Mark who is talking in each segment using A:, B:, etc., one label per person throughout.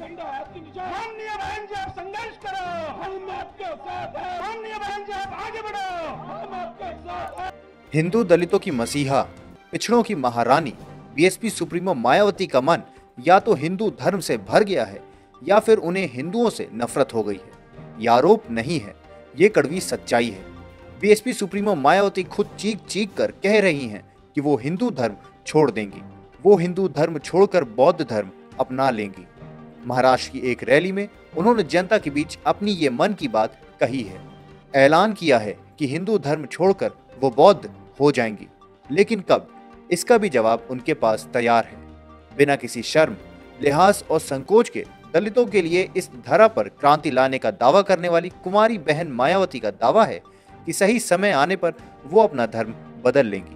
A: माननीय बहन जी, आप संघर्ष करो, हम आपके साथ हैं। माननीय बहन जी, आप आगे बढ़ो, हम आपके साथ हैं।
B: हिंदू दलितों की मसीहा, पिछड़ों की महारानी बीएसपी सुप्रीमो मायावती का मन या तो हिंदू धर्म से भर गया है या फिर उन्हें हिंदुओं से नफरत हो गई है। यह आरोप नहीं है, ये कड़वी सच्चाई है। बीएसपी सुप्रीमो मायावती खुद चीख चीख कर कह रही हैं कि वो हिंदू धर्म छोड़ देंगी, वो हिंदू धर्म छोड़कर बौद्ध धर्म अपना लेंगी। महाराष्ट्र की एक रैली में उन्होंने जनता के बीच अपनी ये मन की बात कही है। ऐलान किया है कि हिंदू धर्म छोड़कर वो बौद्ध हो जाएंगी, लेकिन कब, इसका भी जवाब उनके पास तैयार है। बिना किसी शर्म, लिहाज और संकोच के दलितों के लिए इस धरा पर क्रांति लाने का दावा करने वाली कुमारी बहन मायावती का दावा है कि सही समय आने पर वो अपना धर्म बदल लेंगी।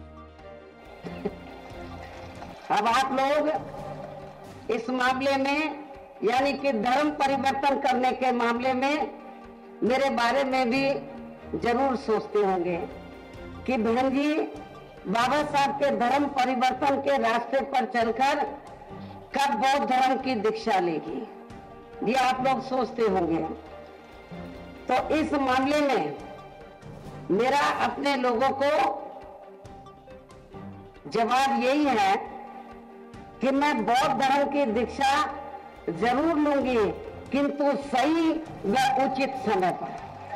C: अब आप लोग इस मामले में, यानी कि धर्म परिवर्तन करने के मामले में मेरे बारे में भी जरूर सोचते होंगे कि बहन जी बाबा साहब के धर्म परिवर्तन के रास्ते पर चलकर कब बौद्ध धर्म की दीक्षा लेगी, ये आप लोग सोचते होंगे। तो इस मामले में मेरा अपने लोगों को जवाब यही है कि मैं बौद्ध धर्म की दीक्षा जरूर लूंगी, किंतु सही व उचित समय पर।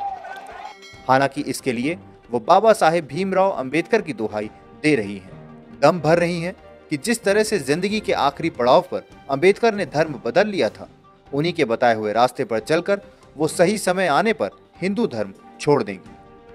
B: हालांकि इसके लिए वो बाबा साहेब भीमराव अंबेडकर की दुहाई दे रही हैं, दम भर रही हैं कि जिस तरह से जिंदगी के आखिरी पड़ाव पर अंबेडकर ने धर्म बदल लिया था, उन्हीं के बताए हुए रास्ते पर चलकर वो सही समय आने पर हिंदू धर्म छोड़ देंगी।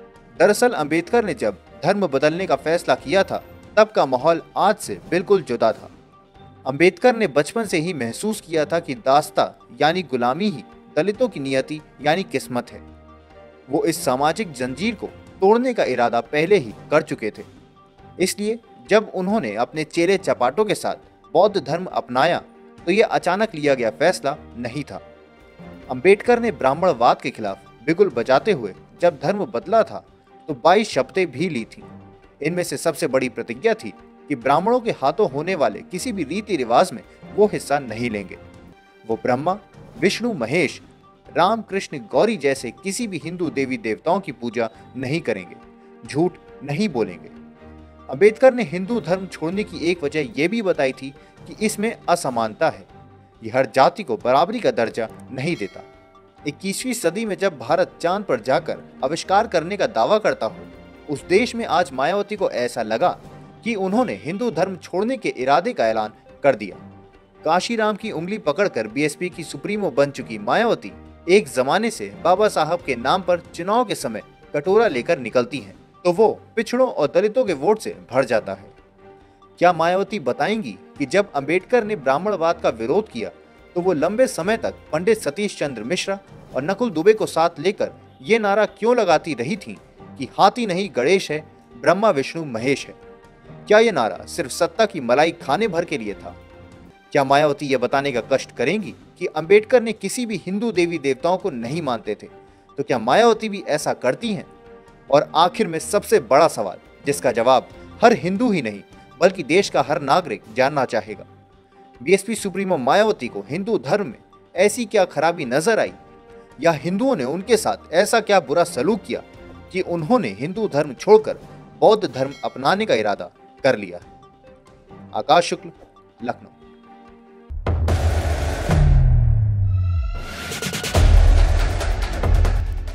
B: दरअसल अंबेडकर ने जब धर्म बदलने का फैसला किया था, तब का माहौल आज से बिल्कुल जुदा था। अंबेडकर ने बचपन से ही महसूस किया था कि दास्ता यानी गुलामी ही दलितों की नियति यानी किस्मत है। वो इस सामाजिक जंजीर को तोड़ने का इरादा पहले ही कर चुके थे। इसलिए जब उन्होंने अपने चेले चपाटों के साथ बौद्ध धर्म अपनाया, तो यह अचानक लिया गया फैसला नहीं था। अंबेडकर ने ब्राह्मणवाद के खिलाफ बिगुल बजाते हुए जब धर्म बदला था, तो 22 शपथें भी ली थी। इनमें से सबसे बड़ी प्रतिज्ञा थी कि ब्राह्मणों के हाथों होने वाले किसी भी रीति रिवाज में वो हिस्सा नहीं लेंगे। वो ब्रह्मा, विष्णु, महेश, राम, कृष्ण, गौरी जैसे किसी भी हिंदू देवी देवताओं की पूजा नहीं करेंगे, झूठ नहीं बोलेंगे। अंबेडकर ने हिंदू धर्म छोड़ने की एक वजह यह भी बताई थी कि इसमें असमानता है, यह हर जाति को बराबरी का दर्जा नहीं देता। 21वीं सदी में जब भारत चांद पर जाकर आविष्कार करने का दावा करता हो, उस देश में आज मायावती को ऐसा लगा कि उन्होंने हिंदू धर्म छोड़ने के इरादे का ऐलान कर दिया। काशीराम की उंगली पकड़कर बीएसपी की सुप्रीमो बन चुकी मायावती एक जमाने से बाबा साहब के नाम पर चुनाव के समय कटोरा लेकर निकलती हैं, तो वो पिछड़ों और दलितों के वोट से भर जाता है। क्या मायावती बताएंगी कि जब अंबेडकर ने ब्राह्मणवाद का विरोध किया, तो वो लंबे समय तक पंडित सतीश चंद्र मिश्रा और नकुल दुबे को साथ लेकर ये नारा क्यों लगाती रही थी कि हाथी नहीं गणेश है, ब्रह्मा विष्णु महेश है? क्या ये नारा सिर्फ सत्ता की मलाई खाने भर के लिए था? क्या मायावती यह बताने का कष्ट करेंगी कि अंबेडकर ने किसी भी हिंदू देवी देवताओं को नहीं मानते थे? तो क्या मायावती भी ऐसा करती हैं? और आखिर में सबसे बड़ा सवाल, जिसका जवाब हर हिंदू ही नहीं बल्कि देश का हर नागरिक जानना चाहेगा, बीएसपी सुप्रीमो मायावती को हिंदू धर्म में ऐसी क्या खराबी नजर आई, या हिंदुओं ने उनके साथ ऐसा क्या बुरा सलूक किया कि उन्होंने हिंदू धर्म छोड़कर बौद्ध धर्म अपनाने का इरादा कर लिया? आकाश शुक्ल, लखनऊ।